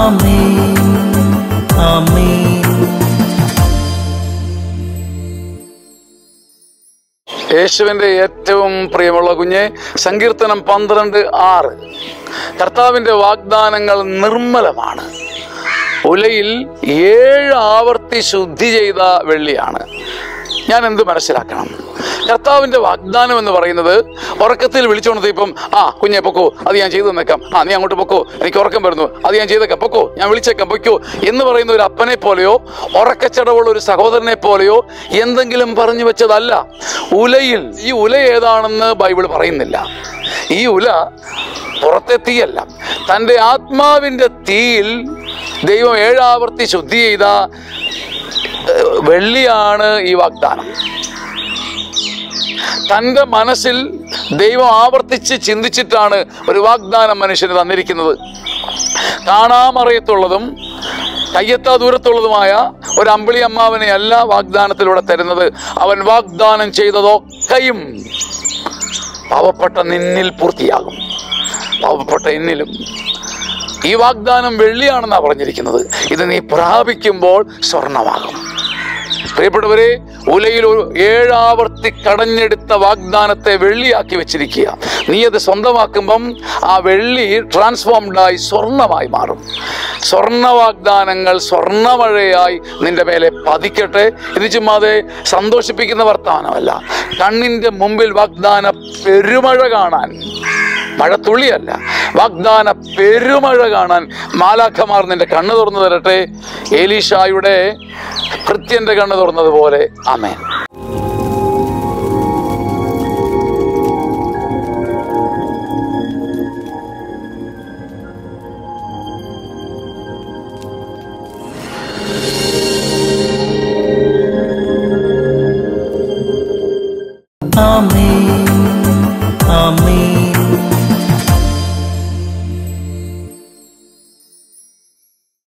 ആമേൻ ആമേൻ. യേശുവിൻ്റെ ഏറ്റവും പ്രിയമുള്ള കുഞ്ഞെ, സങ്കീർത്തനം 12:6. കർത്താവിൻ്റെ വാഗ്ദാനങ്ങൾ നിർമ്മലമാണ്, ഉലയിൽ 7 ആവർത്തി ശുദ്ധി ചെയ്ത വെള്ളിയാണ്. ഞാൻ എന്ത് മനസ്സിലാക്കണം? കർത്താവിൻ്റെ വാഗ്ദാനം എന്ന് പറയുന്നത് ഉറക്കത്തിൽ വിളിച്ചോണത്. ഇപ്പം കുഞ്ഞെ പൊക്കോ, അത് ഞാൻ ചെയ്തു തന്നേക്കാം, നീ അങ്ങോട്ട് പൊക്കോ, എനിക്ക് ഉറക്കം വരുന്നു, അത് ഞാൻ ചെയ്തേക്കാം, പൊക്കോ, ഞാൻ വിളിച്ചേക്കാം, പൊയ്ക്കോ എന്ന് പറയുന്ന ഒരു അപ്പനെ പോലെയോ ഉറക്കച്ചടവുള്ള ഒരു സഹോദരനെ പോലെയോ എന്തെങ്കിലും പറഞ്ഞു വെച്ചതല്ല. ഉലയിൽ, ഈ ഉല ഏതാണെന്ന് ബൈബിൾ പറയുന്നില്ല. ഈ ഉല പുറത്തെ തീയല്ല, തൻ്റെ ആത്മാവിൻ്റെ തീയിൽ ദൈവം 7 ആവർത്തി ശുദ്ധി ചെയ്ത വെള്ളിയാണ് ഈ വാഗ്ദാനം. തൻ്റെ മനസ്സിൽ ദൈവം ആവർത്തിച്ച് ചിന്തിച്ചിട്ടാണ് ഒരു വാഗ്ദാനം മനുഷ്യന് തന്നിരിക്കുന്നത്. കാണാമറിയത്തുള്ളതും കയ്യെത്താ ദൂരത്തുള്ളതുമായ ഒരു അമ്പിളി അമ്മാവനെ അല്ല വാഗ്ദാനത്തിലൂടെ തരുന്നത്. അവൻ വാഗ്ദാനം ചെയ്തതൊക്കെയും പാവപ്പെട്ട നിന്നിൽ പൂർത്തിയാകും. പാവപ്പെട്ട എന്നിലും ഈ വാഗ്ദാനം വെള്ളിയാണെന്നാണ് പറഞ്ഞിരിക്കുന്നത്. ഇത് നീ പ്രാപിക്കുമ്പോൾ സ്വർണമാകും. പ്രിയപ്പെട്ടവരെ, ഉലയിൽ ഒരു 7 ആവർത്തി കടഞ്ഞെടുത്ത വാഗ്ദാനത്തെ വെള്ളിയാക്കി വെച്ചിരിക്കുക. നീ അത് സ്വന്തമാക്കുമ്പം ആ വെള്ളി ട്രാൻസ്ഫോംഡായി സ്വർണമായി മാറും. സ്വർണ വാഗ്ദാനങ്ങൾ സ്വർണമഴയായി നിന്റെ മേലെ പതിക്കട്ടെ. ഇത് ചുമ്മാതെ സന്തോഷിപ്പിക്കുന്ന വർത്തമാനമല്ല. കണ്ണിൻ്റെ മുമ്പിൽ വാഗ്ദാന പെരുമഴ കാണാൻ, മഴത്തുള്ളിയല്ല, വാഗ്ദാന പെരുമഴ കാണാൻ മാലാഖമാർ നിന്റെ കണ്ണ് തുറന്നു തരട്ടെ. എലീഷായുടെ ഭൃത്യന്റെ കണ്ണ് തുറന്നതുപോലെ. ആമേൻ.